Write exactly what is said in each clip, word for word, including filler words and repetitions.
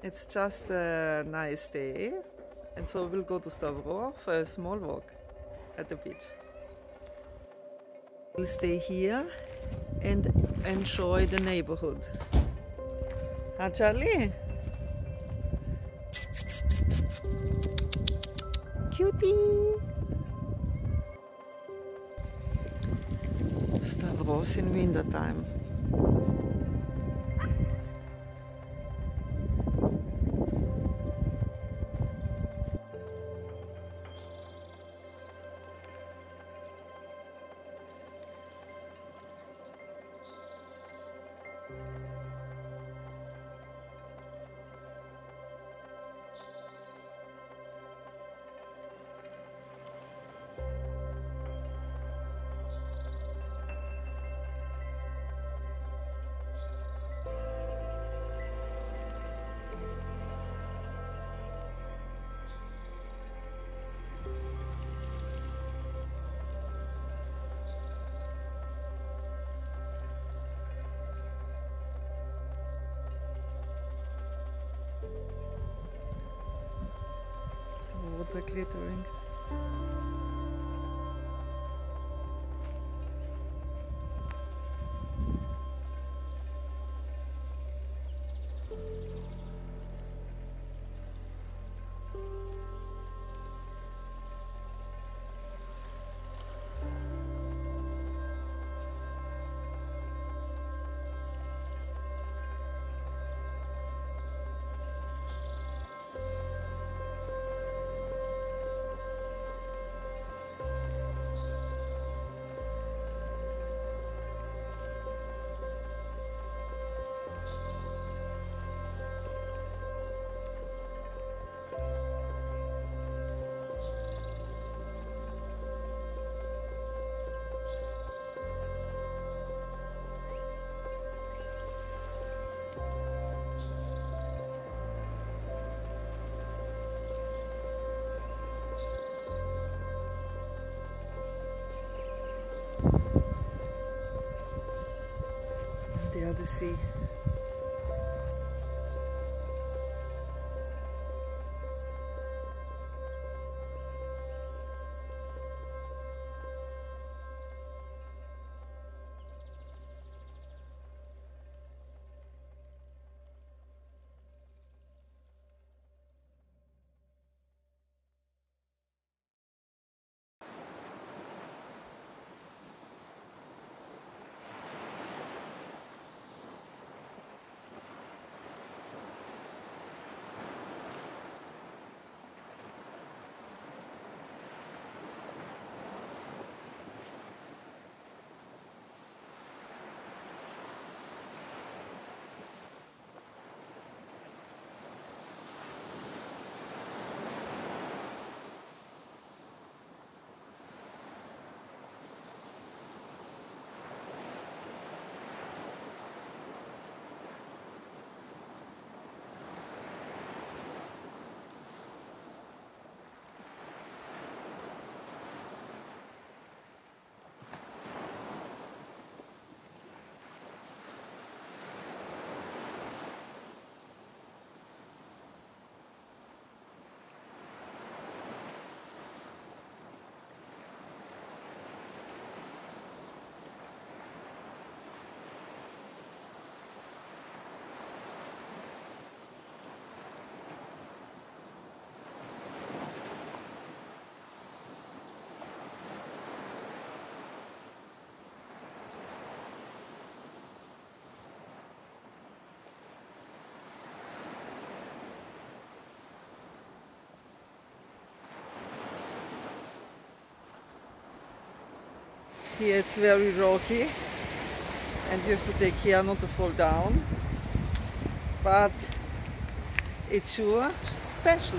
It's just a nice day, and so we'll go to Stavros for a small walk at the beach. We'll stay here and enjoy the neighborhood. Huh, Charlie? Cutie! Stavros in winter time. Water glittering. There the sea. Here it's very rocky and you have to take care not to fall down, but it's sure special.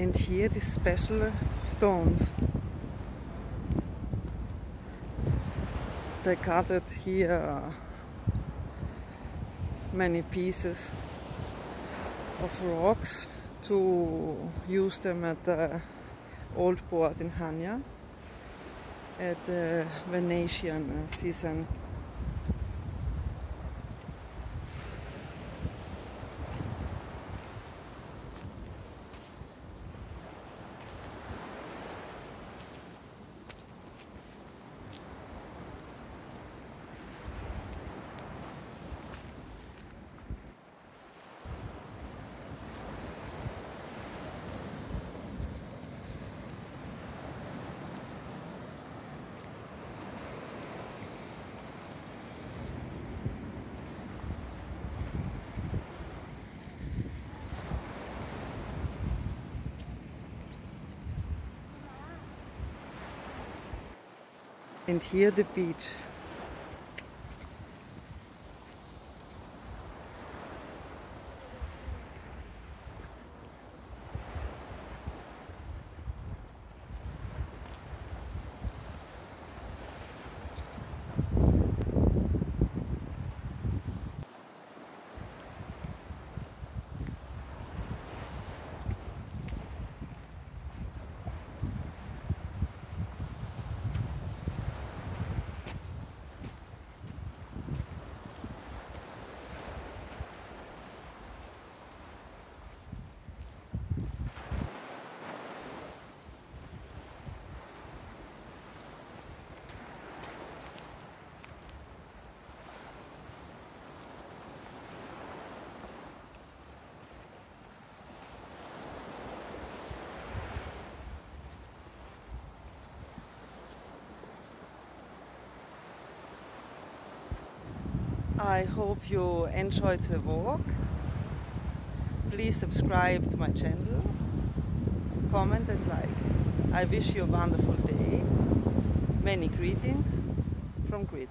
And here these special stones. They gathered here many pieces of rocks to use them at the old port in Chania at the Venetian season. And here the beach. I hope you enjoyed the walk. Please subscribe to my channel, comment and like. I wish you a wonderful day. Many greetings from Crete.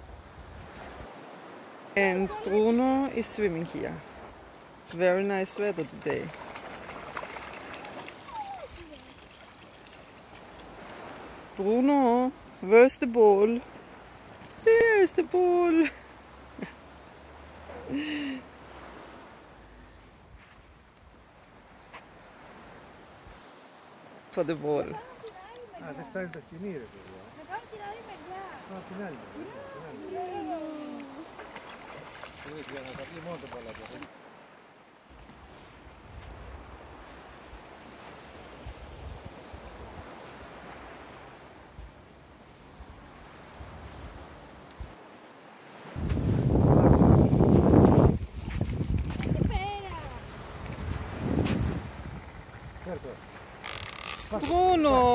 And Bruno is swimming here. Very nice weather today. Bruno, where's the ball? There's the ball. For the ball. Ah, deve estar da finire quello. Ma poi tirare per là. No, finale. Noi siamo capiti molto per la cosa. Bruno!